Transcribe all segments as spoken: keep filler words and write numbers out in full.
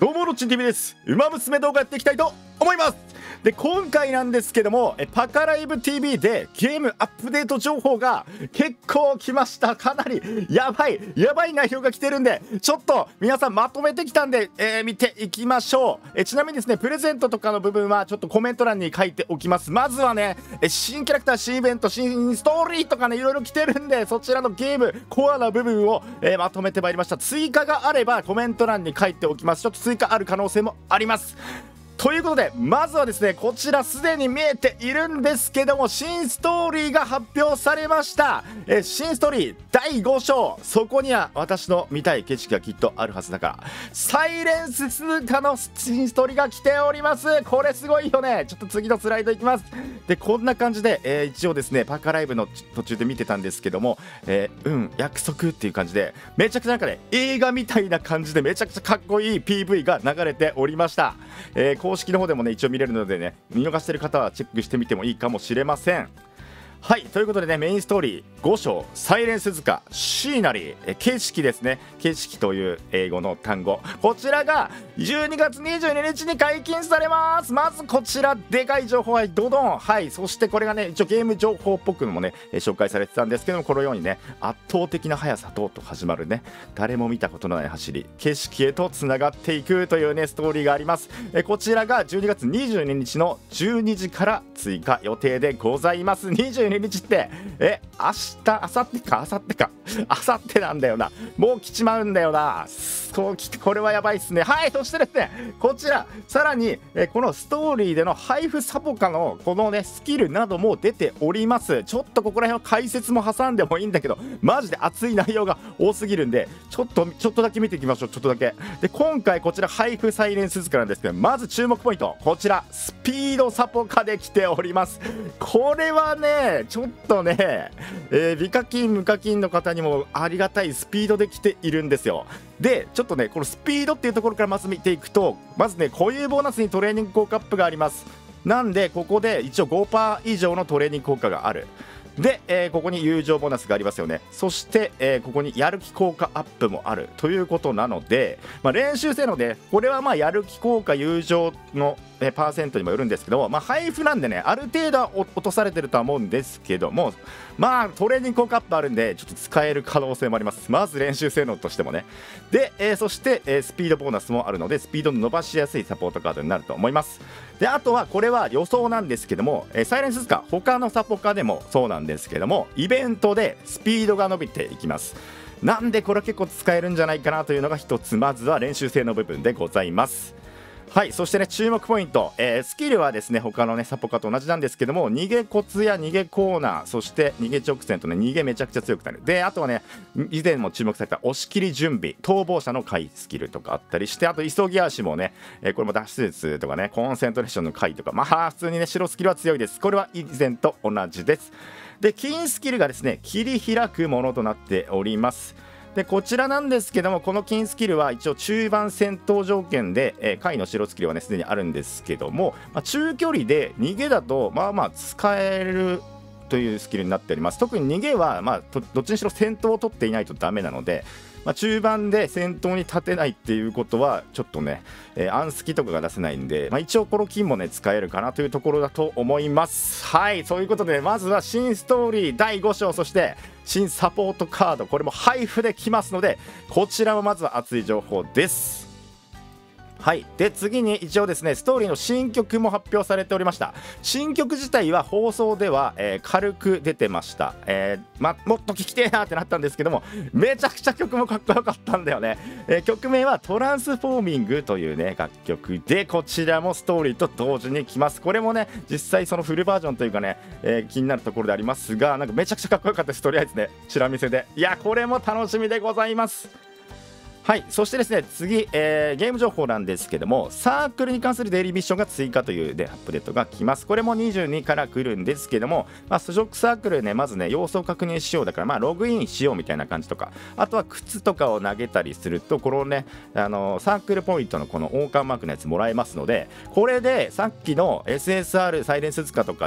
どうもロッチン ティーブイ です。ウマ娘動画やっていきたいと思います。で今回なんですけども、えパカライブ ティーブイ でゲームアップデート情報が結構来ました。かなりやばいやばい内容が来てるんで、ちょっと皆さんまとめてきたんで、えー、見ていきましょう。えちなみにですね、プレゼントとかの部分はちょっとコメント欄に書いておきます。まずはね、え新キャラクター、新イベント、新ストーリーとかね、いろいろ来てるんで、そちらのゲームコアな部分を、えー、まとめてまいりました。追加があればコメント欄に書いておきます。ちょっと追加ある可能性もあります。ということで、まずはですね、こちらすでに見えているんですけども、新ストーリーが発表されました。え新ストーリーだいご章、そこには私の見たい景色がきっとあるはずだから、サイレンス鈴鹿の新ストーリーが来ております。これすごいよね。ちょっと次のスライドいきます。でこんな感じで、えー、一応ですね、パカライブの途中で見てたんですけども、えー、うん約束っていう感じで、めちゃくちゃなんかね、映画みたいな感じでめちゃくちゃかっこいい ピーブイ が流れておりました。えー、公式の方でもね一応見れるのでね、見逃してる方はチェックしてみてもいいかもしれません。はい、ということでね、メインストーリーご章、サイレンスズカシーナリー、え景色ですね。景色という英語の単語、こちらがじゅうにがつにじゅうににちに解禁されます。まずこちらでかい情報はドドン。はい、そしてこれがね一応ゲーム情報っぽくもね紹介されてたんですけども、このようにね圧倒的な速さとと始まるね、誰も見たことのない走り、景色へとつながっていくというねストーリーがあります。えこちらがじゅうにがつにじゅうににちのじゅうにじから追加予定でございます。にじゅうににちってえ明日明後日か明後日か明後日なんだよな。もう来ちまうんだよな。そうきこれはやばいっすね。はい、そしてですね、こちらさらにえこのストーリーでの配布サポカのこのねスキルなども出ております。ちょっとここら辺は解説も挟んでもいいんだけど、マジで熱い内容が多すぎるんで、ちょっとちょっとだけ見ていきましょう。ちょっとだけで、今回こちら配布サイレンスズカなんですけど、まず注目ポイント、こちらスピードサポカで来ております。これはねちょっとね、えー、美課金無課金の方にもありがたいスピードで来ているんですよ。でちょっとねこのスピードっていうところからまず見ていくと、まずね固有ボーナスにトレーニング効果アップがあります。なんでここで一応 ごパーセント 以上のトレーニング効果がある。で、えー、ここに友情ボーナスがありますよね。そして、えー、ここにやる気効果アップもあるということなので、まあ、練習性能でこれはまあやる気効果友情の、えー、パーセントにもよるんですけども、まあ、配布なんでねある程度は落とされてるとは思うんですけども、まあトレーニング効果アップあるんでちょっと使える可能性もあります。まず練習性能としてもね。で、えー、そして、えー、スピードボーナスもあるので、スピードの伸ばしやすいサポートカードになると思います。であとはこれは予想なんですけども、えー、サイレンスズカ他のサポカでもそうなんですけども、イベントでスピードが伸びていきます。なんでこれ結構使えるんじゃないかなというのが一つ、まずは練習性の部分でございます。はい、そしてね注目ポイント、えー、スキルはですね他のねサポカと同じなんですけども、逃げコツや逃げコーナー、そして逃げ直線とね逃げめちゃくちゃ強くなる。であとはね以前も注目された押し切り準備、逃亡者の回スキルとかあったりして、あと急ぎ足もね、えー、これも脱出とかねコンセントレーションの回とか、まあ普通にね白スキルは強いです。これは以前と同じです。で金スキルがですね切り開くものとなっております。でこちらなんですけども、この金スキルは一応中盤戦闘条件で、えー、回の白スキルはねすでにあるんですけども、まあ、中距離で逃げだとまあまあ使えるというスキルになっております。特に逃げは、まあ、どっちにしろ先頭を取っていないとダメなので、まあ、中盤で先頭に立てないっていうことはちょっとね、えー、アンスキとかが出せないんで、まあ、一応この金もね使えるかなというところだと思います。はい、そういうことでまずは新ストーリーだいご章、そして新サポートカード、これも配布できますので、こちらもまずは熱い情報です。はい、で次に一応ですねストーリーの新曲も発表されておりました。新曲自体は放送では、えー、軽く出てました。えーま、もっと聴きてえなってなったんですけども、めちゃくちゃ曲もかっこよかったんだよね。えー、曲名はトランスフォーミングというね楽曲で、こちらもストーリーと同時に来ます。これもね実際そのフルバージョンというかね、えー、気になるところでありますが、なんかめちゃくちゃかっこよかったです。とりあえずねチラ見せで、いやこれも楽しみでございます。はい、そしてですね次、えー、ゲーム情報なんですけども、サークルに関するデイリーミッションが追加というでアップデートが来ます。これもにじゅうにから来るんですけども、まあ、所属サークルねまずね様子を確認しようだから、まあ、ログインしようみたいな感じとか、あとは靴とかを投げたりするとこのねあのサークルポイントのこの王冠マークのやつもらえますので、これでさっきの エスエスアール サイレンスズカとかね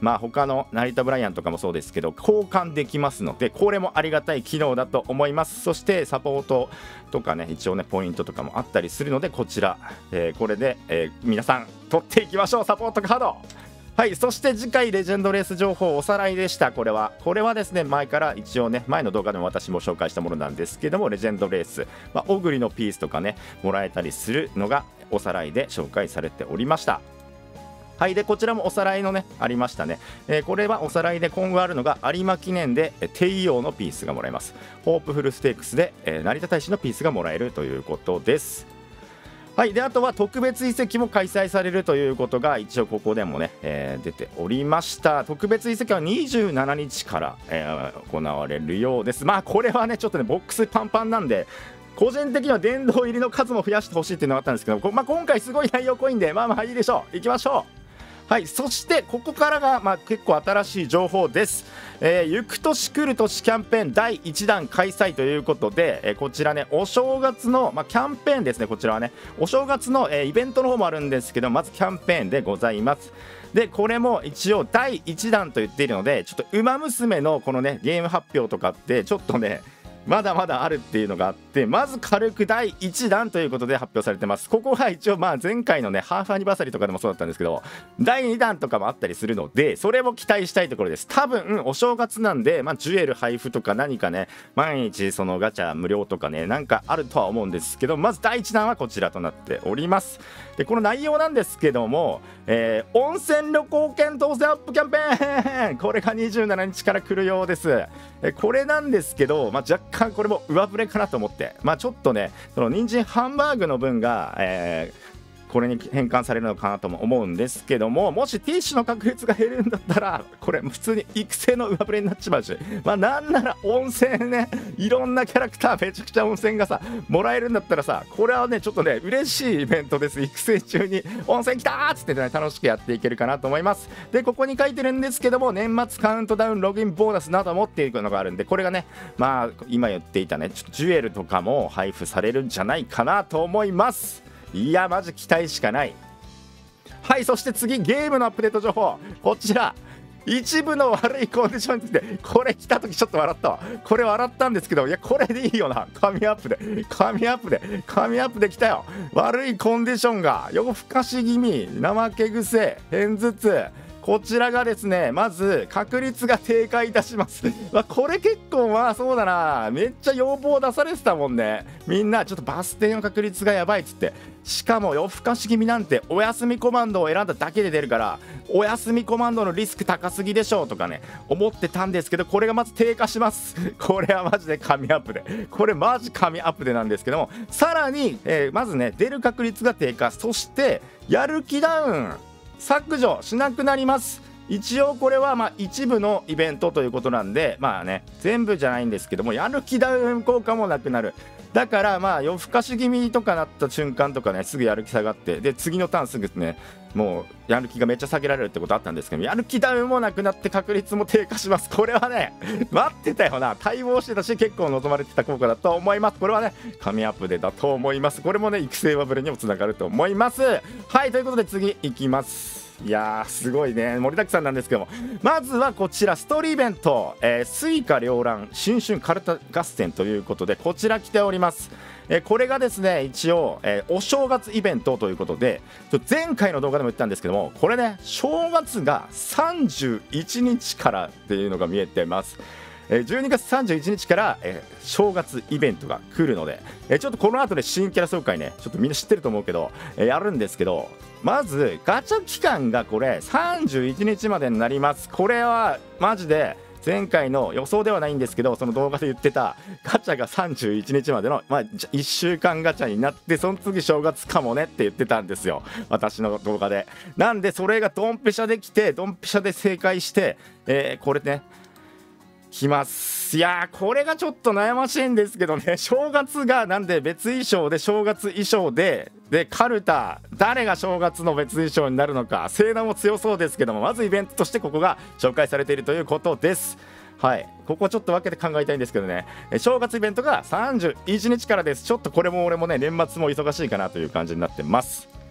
まあ他の成田ブライアンとかもそうですけど交換できますので、これもありがたい機能だと思います。そしてサポートとかね、一応ねポイントとかもあったりするので、こちら、えー、これで、えー、皆さん取っていきましょう、サポートカード。はい、そして次回レジェンドレース情報おさらいでした。これはこれはですね、前から一応ね、前の動画でも私も紹介したものなんですけども、レジェンドレース、まあ、オグリのピースとかねもらえたりするのがおさらいで紹介されておりました。はい、でこちらもおさらいのねありましたね、えー、これはおさらいで今後あるのが有馬記念で帝王のピースがもらえます。ホープフルステークスで、えー、成田大使のピースがもらえるということです。はい、であとは特別遺跡も開催されるということが一応ここでもね、えー、出ておりました。特別遺跡はにじゅうしちにちから、えー、行われるようです。まあこれはねちょっとねボックスパンパンなんで、個人的には殿堂入りの数も増やしてほしいっていうのがあったんですけど、まあ、今回すごい内容濃いんでまあまあいいでしょう。行きましょう。はい、そしてここからが、まあ、結構新しい情報です。えー、行く年来る年キャンペーンだいいちだん開催ということで、えー、こちらねお正月の、まあ、キャンペーンですね。こちらはねお正月の、えー、イベントの方もあるんですけど、まずキャンペーンでございます。でこれも一応だいいちだんと言っているので、ちょっとウマ娘のこのねゲーム発表とかってちょっとねまだまだあるっていうのがあって、まず軽くだいいちだんということで発表されてます。ここは一応まあ前回のねハーフアニバーサリーとかでもそうだったんですけど、だいにだんとかもあったりするので、それも期待したいところです。多分お正月なんで、まあ、ジュエル配布とか何かね毎日そのガチャ無料とかねなんかあるとは思うんですけど、まずだいいちだんはこちらとなっております。でこの内容なんですけども、えー、温泉旅行券当選アップキャンペーンこれがにじゅうしちにちから来るようです。えこれなんですけど、まあ、若干これも上振れかなと思って、まあ、ちょっとねその人参ハンバーグの分が、えーこれに変換されるのかなとも思うんですけども、もしティッシュの確率が減るんだったらこれ普通に育成の上振れになっちまうし、まあなんなら温泉ねいろんなキャラクターめちゃくちゃ温泉がさもらえるんだったらさ、これはねちょっとね嬉しいイベントです。育成中に温泉来たーっつってね楽しくやっていけるかなと思います。でここに書いてるんですけども、年末カウントダウンログインボーナスなどもっていうのがあるんで、これがねまあ今言っていたねちょっとジュエルとかも配布されるんじゃないかなと思います。いやマジ期待しかない。はい、そして次ゲームのアップデート情報、こちら一部の悪いコンディションについて、これ来た時ちょっと笑ったわ。これ笑ったんですけど、いやこれでいいよな。紙アップで紙アップで紙アップで来たよ。悪いコンディションが夜更かし気味、怠け癖、片頭痛、こちらがですねまず確率が低下いたしますまあこれ結構まあそうだな、めっちゃ要望出されてたもんね。みんなちょっとバス停の確率がやばいっつって、しかも夜更かし気味なんてお休みコマンドを選んだだけで出るから、お休みコマンドのリスク高すぎでしょうとかね思ってたんですけど、これがまず低下しますこれはマジで神アップで、これマジ神アップでなんですけども、さらに、えー、まずね出る確率が低下、そしてやる気ダウン削除しなくなります。一応これはまあ一部のイベントということなんで、まあね全部じゃないんですけども、やる気ダウン効果もなくなる。だからまあ夜更かし気味とかなった瞬間とかねすぐやる気下がって、で次のターンすぐねもうやる気がめっちゃ下げられるってことあったんですけど、やる気ダウンもなくなって確率も低下します。これはね待ってたよな、待望してたし結構望まれてた効果だと思います。これはね神アップデーだと思います。これもね育成バブルにもつながると思います。はい、ということで次いきます。いやーすごいね盛りだくさんなんですけども、まずはこちらストーリーイベント、えー、スイカ両乱新春カルタ合戦ということで、こちら来ております。えー、これがですね一応、えー、お正月イベントということで、前回の動画でも言ったんですけども、これね正月がさんじゅういちにちからっていうのが見えてます。じゅうにがつさんじゅういちにちから、えー、正月イベントが来るので、えー、ちょっとこの後で新キャラ紹介ねちょっとみんな知ってると思うけど、えー、やるんですけど、まずガチャ期間がこれさんじゅういちにちまでになります。これはマジで前回の予想ではないんですけど、その動画で言ってたガチャがさんじゅういちにちまでの、まあ、いっしゅうかんガチャになって、その次正月かもねって言ってたんですよ私の動画で。なんでそれがドンピシャできてドンピシャで正解して、えー、これねきます。いやーこれがちょっと悩ましいんですけどね、正月がなんで別衣装で正月衣装ででカルタ、誰が正月の別衣装になるのか、性能も強そうですけども、まずイベントとしてここが紹介されているということです。はい、ここちょっと分けて考えたいんですけどね、正月イベントがさんじゅういちにちからです。ちょっとこれも俺もね年末も忙しいかなという感じになってます。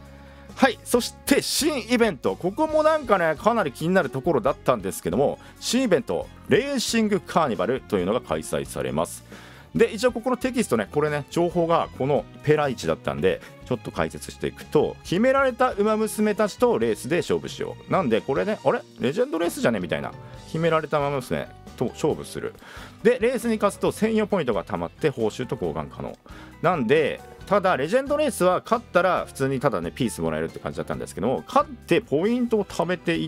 はい、そして新イベント、ここもなんかねかなり気になるところだったんですけども、新イベントレーシングカーニバルというのが開催されます。で一応ここのテキストね、これね情報がこのペラいちだったんでちょっと解説していくと、決められた馬娘たちとレースで勝負しよう。なんでこれね、あれレジェンドレースじゃねみたいな、決められた馬娘と勝負する。でレースに勝つと専用ポイントがたまって報酬と交換可能なんで、ただレジェンドレースは勝ったら普通にただねピースもらえるって感じだったんですけども、勝ってポイントを貯めていって、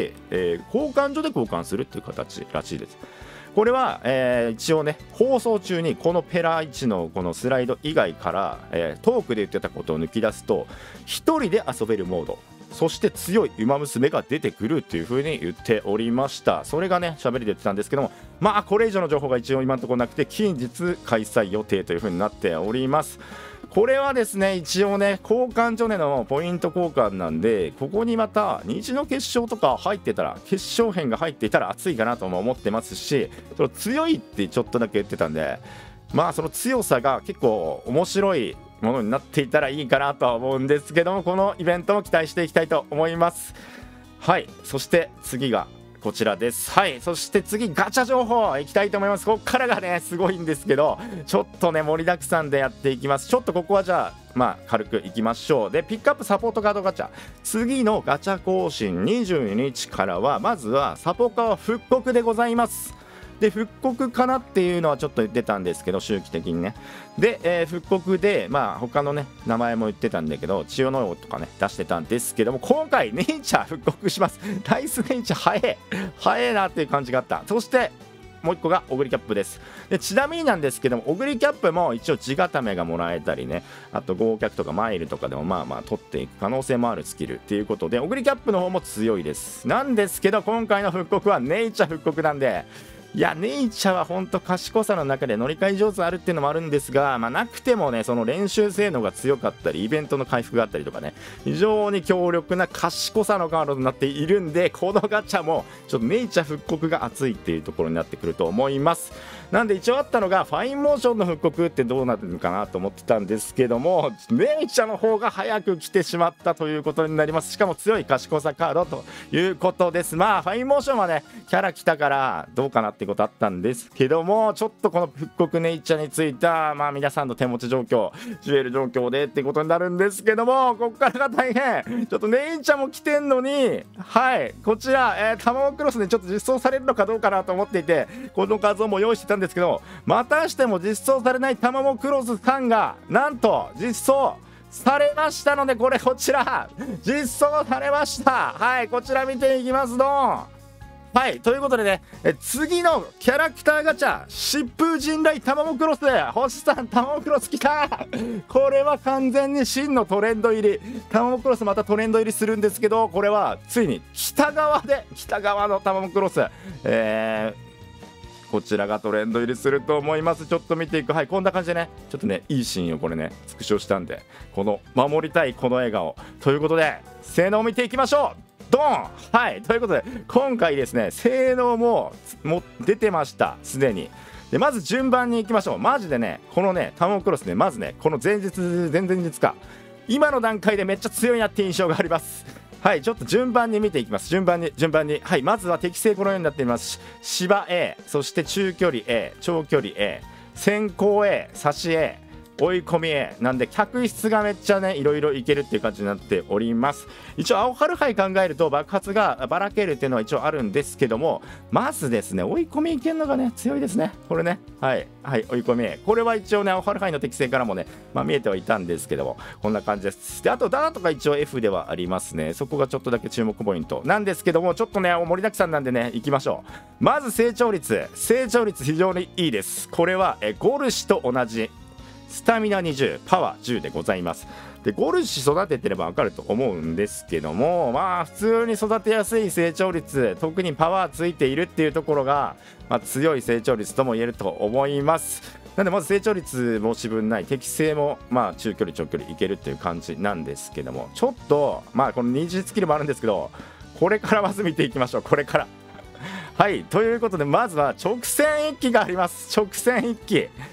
えー、交換所で交換するっていう形らしいです。これは、えー、一応ね放送中にこのペラいちのこのスライド以外から、えー、トークで言ってたことを抜き出すとひとりで遊べるモード、そして強い馬娘が出てくるっていう風に言っておりました。それがね喋りで言ってたんですけども、まあこれ以上の情報が一応今のところなくて、近日開催予定という風になっております。これはですね一応ね交換所でのポイント交換なんで、ここにまた虹の決勝とか入ってたら、決勝編が入っていたら熱いかなとも思ってますし、その強いってちょっとだけ言ってたんで、まあその強さが結構面白いものになっていたらいいかなとは思うんですけども、このイベントも期待していきたいと思います。はい、そして次がこちらです。はい、そして次ガチャ情報いきたいと思います。ここからがねすごいんですけど、ちょっとね盛りだくさんでやっていきます。ちょっとここはじゃあまあ軽くいきましょう。でピックアップサポートカードガチャ、次のガチャ更新にじゅうににちからはまずはサポカー復刻でございます。で復刻かなっていうのはちょっと言ってたんですけど、周期的にね。で、えー、復刻でまあ他のね名前も言ってたんだけど、千代の王とかね出してたんですけども、今回ネイチャー復刻します。ダイスネイチャー早え早えなっていう感じがあった。そしてもういっこがオグリキャップです。でちなみになんですけども、オグリキャップも一応地固めがもらえたりね、あと豪脚とかマイルとかでもまあまあ取っていく可能性もあるスキルっていうことで、オグリキャップの方も強いです。なんですけど今回の復刻はネイチャー復刻なんで、いやネイチャーは本当賢さの中で乗り換え上手あるっていうのもあるんですが、まあ、なくてもねその練習性能が強かったりイベントの回復があったりとかね、非常に強力な賢さのカードになっているんで、このガチャもちょっとネイチャー復刻が熱いっていうところになってくると思います。なんで一応あったのがファインモーションの復刻ってどうなってるのかなと思ってたんですけども、ネイチャーの方が早く来てしまったということになります。しかも強い賢さカードということです。まあファインモーションはねキャラ来たからどうかなってことあったんですけども、ちょっとこの復刻ネイチャーについてはまあ皆さんの手持ち状況ジュエル状況でってことになるんですけども、ここからが大変。ちょっとネイチャーも来てんのに、はいこちら、えー、卵クロスでちょっと実装されるのかどうかなと思っていて、この画像も用意してたんですけど、またしても実装されない卵クロスさんがなんと実装されましたので、これこちら実装されました。はいこちら見ていきますと、はいということでね、え次のキャラクターガチャ疾風陣雷卵クロス、星さん卵クロス来たこれは完全に真のトレンド入り、卵クロスまたトレンド入りするんですけど、これはついに北側で北側の卵クロス、えーこちらがトレンド入りすると思います。ちょっと見ていく。はいこんな感じでね、ちょっとねいいシーンをこれねスクショしたんで、この守りたいこの笑顔ということで性能を見ていきましょう。ドン。はいということで今回ですね性能もも出てましたすでに。でまず順番にいきましょう。マジでねこのねタモンクロスね、まずねこの前日前々日か今の段階でめっちゃ強いなって印象があります。はいちょっと順番に見ていきます。順番に順番にはいまずは適正このようになっています。芝 A、 そして中距離 A、 長距離 A、 先行 A、 差し A、追い込み A なんで客室がめっちゃねいろいろいけるっていう感じになっております。一応青春杯考えると爆発がばらけるっていうのは一応あるんですけども、まずですね追い込みいけるのがね強いですね。これねはいはい追い込み A、 これは一応ね青春杯の適性からもね、まあ、見えてはいたんですけどもこんな感じです。であとダーとか一応 F ではありますね。そこがちょっとだけ注目ポイントなんですけども、ちょっとね盛りだくさんなんでねいきましょう。まず成長率成長率非常にいいです。これはえゴルシと同じスタミナにじゅうパワーじゅうでございます。でゴルシ育ててれば分かると思うんですけども、まあ普通に育てやすい成長率、特にパワーついているっていうところが、まあ、強い成長率とも言えると思います。なんでまず成長率もし分ない、適性もまあ中距離長距離いけるっていう感じなんですけども、ちょっとまあこの二次スキルもあるんですけど、これからまず見ていきましょう。これからはいということでまずは直線一気があります。直線一気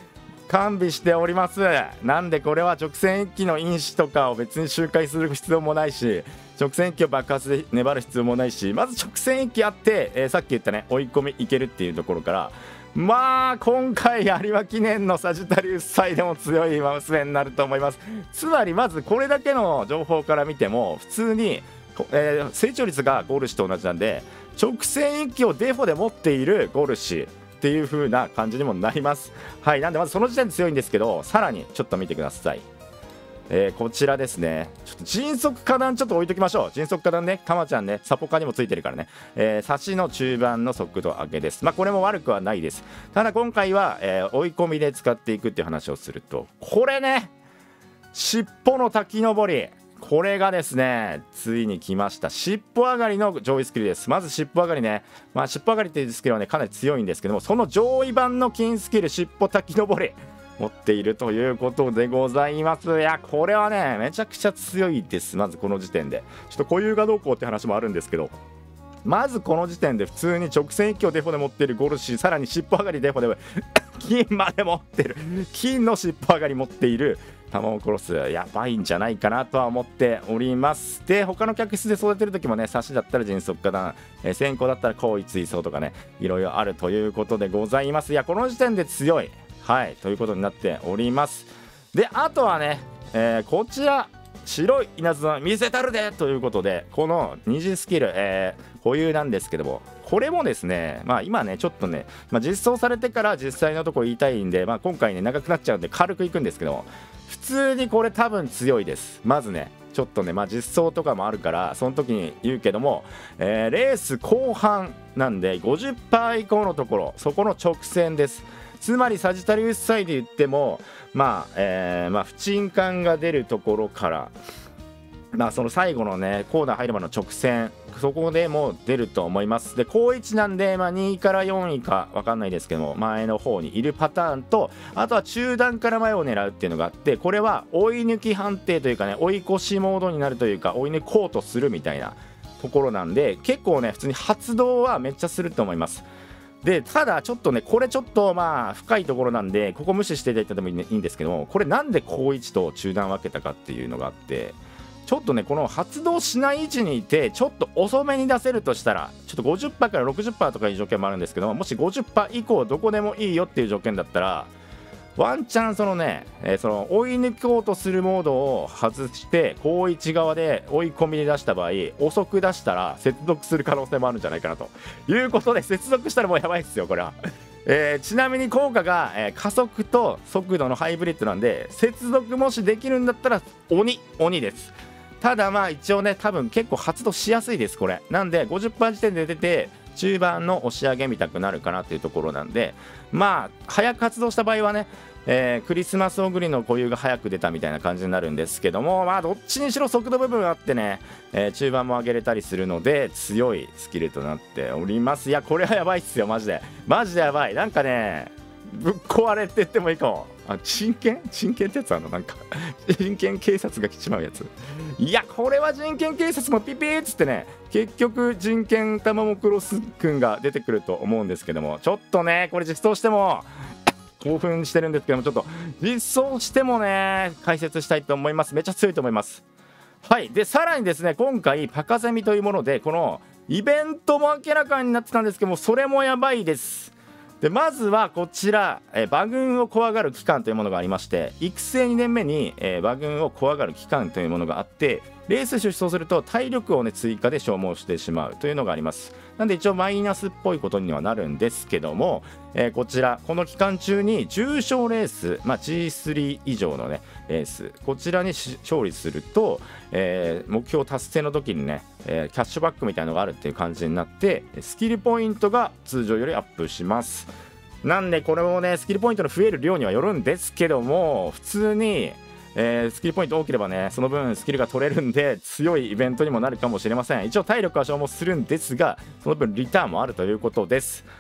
完備しております。なんでこれは直線一気の因子とかを別に周回する必要もないし、直線一気を爆発で粘る必要もないし、まず直線一気あって、えー、さっき言ったね追い込みいけるっていうところから、まあ今回有馬記念のサジタリウス祭でも強い馬娘になると思います。つまりまずこれだけの情報から見ても普通に、えー、成長率がゴールシと同じなんで、直線一気をデフォで持っているゴールシっていう風な感じにもなります。はい、なんでまずその時点で強いんですけど、さらにちょっと見てください。えー、こちらですね、ちょっと迅速下段ちょっと置いときましょう。迅速下段ね、かまちゃんね、サポカにもついてるからね、えー、差しの中盤の速度上げです。まあこれも悪くはないです。ただ今回は、えー、追い込みで使っていくっていう話をすると、これね、尻尾の滝登り、これがですねついに来ました。尻尾上がりの上位スキルです。まず尻尾上がりね、まあ尻尾上がりっていうスキルはねかなり強いんですけども、その上位版の金スキル尻尾滝登り持っているということでございます。いやこれはねめちゃくちゃ強いです。まずこの時点でちょっと固有がどうこうって話もあるんですけど、まずこの時点で普通に直線一気をデフォで持っているゴルシー、さらに尻尾上がりデフォで金まで持ってる、金の尻尾上がり持っている卵クロス、やばいんじゃないかなとは思っております。で他の客室で育てる時もね、差しだったら迅速下段、えー、先行だったら後位追走とかね、いろいろあるということでございます。いやこの時点で強い、はいということになっております。であとはね、えー、こちら白い稲妻見せたるでということで、この二次スキル、えー、保有なんですけども、これもですね、まあ今ねちょっとね、まあ、実装されてから実際のところ言いたいんで、まあ、今回ね長くなっちゃうんで軽くいくんですけども、普通にこれ多分強いです。まずねちょっとね、まあ、実装とかもあるからその時に言うけども、えー、レース後半なんで ごじゅっパーセント 以降のところ、そこの直線です。つまりサジタリウス祭で言ってもまあ、えー、まあ不沈感が出るところから、まあその最後のねコーナー入るまでの直線、そこでも出ると思います。で高いちなんで、まあ、にいからよんいか分かんないですけども前の方にいるパターンと、あとは中段から前を狙うっていうのがあって、これは追い抜き判定というかね、追い越しモードになるというか追い抜こうとするみたいなところなんで、結構ね普通に発動はめっちゃすると思います。でただちょっとねこれちょっとまあ深いところなんでここ無視していただいてもいいんですけども、これなんで高いちと中段分けたかっていうのがあって、ちょっとねこの発動しない位置にいてちょっと遅めに出せるとしたら、ちょっと ごじゅっパーセント から ろくじゅっパーセント とかいう条件もあるんですけども、もし ごじゅっパーセント 以降どこでもいいよっていう条件だったら、ワンチャンそのね、えー、その追い抜こうとするモードを外して高いち側で追い込みで出した場合、遅く出したら接続する可能性もあるんじゃないかなということで、接続したらもうやばいですよこれは。えー、ちなみに効果が、えー、加速と速度のハイブリッドなんで、接続もしできるんだったら鬼鬼です。ただまあ一応ね多分結構発動しやすいですこれなんで ごじゅっパーセント 時点で出て中盤の押し上げみたくなるかなっていうところなんで、まあ早く発動した場合はね、えー、クリスマスオグリの固有が早く出たみたいな感じになるんですけども、まあどっちにしろ速度部分があってね、えー、中盤も上げれたりするので強いスキルとなっております。いやこれはやばいっすよマジでマジでやばい。なんかねぶっ壊れって言ってもいいかも。あ人権人権ってやつあるの、なんか人権警察が来ちまうやつ。いやこれは人権警察もピピーっつってね、結局人権タマモクロスくんが出てくると思うんですけども、ちょっとねこれ実装しても興奮してるんですけども、ちょっと実装してもね解説したいと思います。めっちゃ強いと思います。はい。でさらにですね今回パカゼミというものでこのイベントも明らかになってたんですけども、それもやばいです。でまずはこちら、えー、馬群を怖がる期間というものがありまして、育成にねんめに、えー、馬群を怖がる期間というものがあって、レース出走すると体力をね追加で消耗してしまうというのがあります。なんで一応マイナスっぽいことにはなるんですけども、えー、こちらこの期間中に重賞レース、まあ、ジースリー 以上のねレース、こちらに勝利すると、えー、目標達成の時にね、えー、キャッシュバックみたいなのがあるっていう感じになって、スキルポイントが通常よりアップします。なんでこれもねスキルポイントの増える量にはよるんですけども、普通に、えー、スキルポイント多ければねその分スキルが取れるんで強いイベントにもなるかもしれません。一応体力は消耗するんですがその分リターンもあるということです。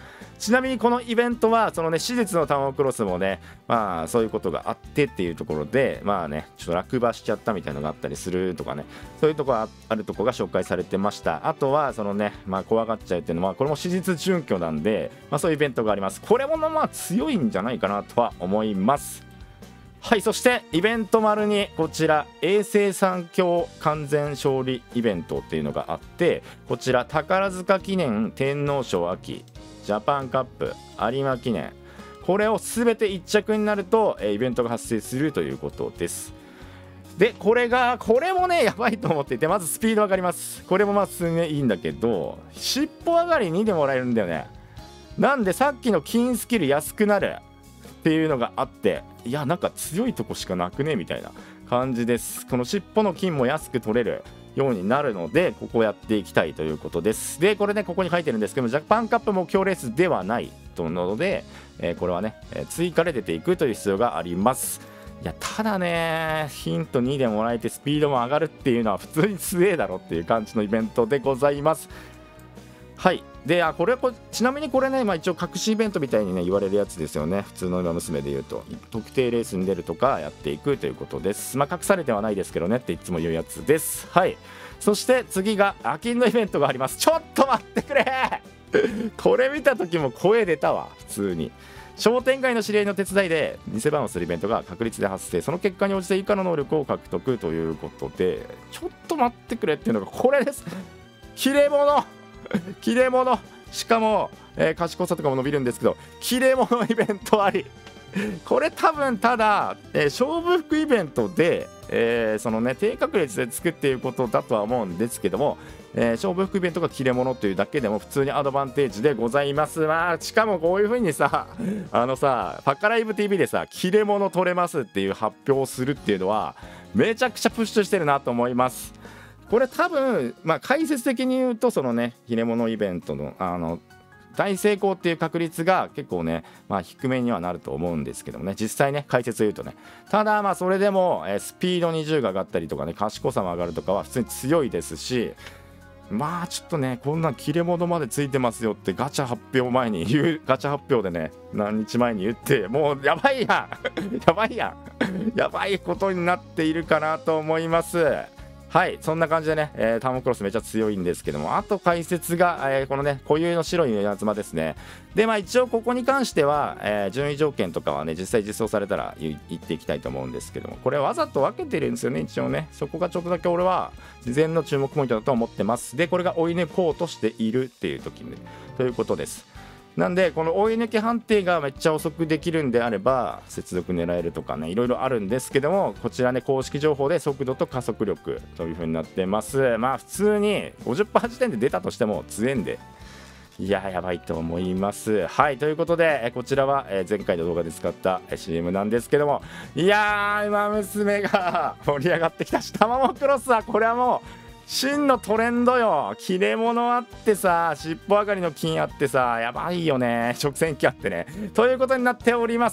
ちなみにこのイベントはそのね史実のタマモクロスもねまあそういうことがあってっていうところでまあねちょっと落馬しちゃったみたいなのがあったりするとかね、そういうところあるところが紹介されてました。あとはそのねまあ怖がっちゃうっていうのはこれも史実準拠なんで、まあ、そういうイベントがあります。これもまあ強いんじゃないかなとは思います。はい、そしてイベント丸にこちら衛星三強完全勝利イベントっていうのがあって、こちら宝塚記念天皇賞秋ジャパンカップ有馬記念、これを全ていっ着になるとイベントが発生するということです。でこれがこれもねやばいと思っていて、まずスピード上がります。これもまあ普通にいいんだけど尻尾上がりにでもらえるんだよね。なんでさっきの金スキル安くなるっていうのがあって、いやなんか強いとこしかなくねみたいな感じです。この尻尾の金も安く取れるようになるのでここをやっていきたいということです。でこれねここに書いてるんですけどもジャパンカップ目標レースではないとのので、えー、これはね、えー、追加で出ていくという必要があります。いやただねヒントにでもらえてスピードも上がるっていうのは普通に強えだろっていう感じのイベントでございます。はいであこれこちなみにこれね、まあ、一応隠しイベントみたいにね言われるやつですよね。普通の馬娘で言うと特定レースに出るとかやっていくということです。まあ隠されてはないですけどねっていつも言うやつです。はい、そして次がアキンのイベントがあります。ちょっと待ってくれこれ見た時も声出たわ。普通に商店街の知り合いの手伝いで偽番をするイベントが確率で発生、その結果に応じて以下の能力を獲得ということで、ちょっと待ってくれっていうのがこれです。切れ者切れ者、しかも、えー、賢さとかも伸びるんですけど切れ者イベントありこれ多分ただ、えー、勝負服イベントで、えー、そのね低確率でつくっていうことだとは思うんですけども、えー、勝負服イベントが切れ者というだけでも普通にアドバンテージでございます。まあしかもこういう風にさあのさパカライブ ティーブイ でさ切れ者取れますっていう発表をするっていうのはめちゃくちゃプッシュしてるなと思います。これ多分、まあ、解説的に言うとそのね切れ者イベントのあの大成功っていう確率が結構ね、まあ、低めにはなると思うんですけどもね、実際ね解説言うとね、ただまあそれでも、えー、スピードにじゅうが上がったりとかね賢さも上がるとかは普通に強いですし、まあちょっとねこんな切れ者までついてますよってガチャ発表前に言うガチャ発表でね何日前に言ってもうやばいやんやばいやんやばいことになっているかなと思います。はい、そんな感じでね、えー、ターモクロスめちゃ強いんですけども、あと解説が、えー、このね固有の白い稲妻ですね。でまあ一応ここに関しては、えー、順位条件とかはね実際実装されたら言っていきたいと思うんですけども、これわざと分けてるんですよね一応ね。そこがちょっとだけ俺は事前の注目ポイントだと思ってます。でこれが追い抜こうとしているっていう時にということです。なんでこの追い抜き判定がめっちゃ遅くできるんであれば接続狙えるとかねいろいろあるんですけども、こちらね公式情報で速度と加速力という風になってます。まあ普通に ごじゅっパーセント 時点で出たとしても強えんで、いややばいと思います。はいということでこちらは前回の動画で使った シーエム なんですけども、いやー馬娘が盛り上がってきたし、タマモクロスはこれはもう真のトレンドよ。切れ者あってさ尻尾上がりの金あってさやばいよね。直線機あってねということになっております。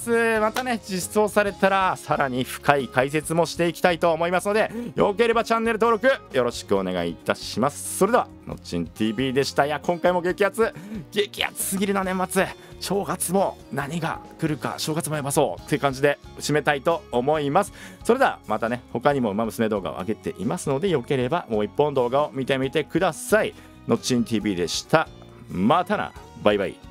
またね実装されたらさらに深い解説もしていきたいと思いますので、よければチャンネル登録よろしくお願いいたします。それではのっちん ティーブイ でした。いや今回も激アツ激アツすぎるな。年末正月も何が来るか正月もやばそうっていう感じで締めたいと思います。それではまたね他にも馬娘動画を上げていますので、よければもう一本動画を見てみてください。のっちん ティーブイ でした。またな、バイバイ。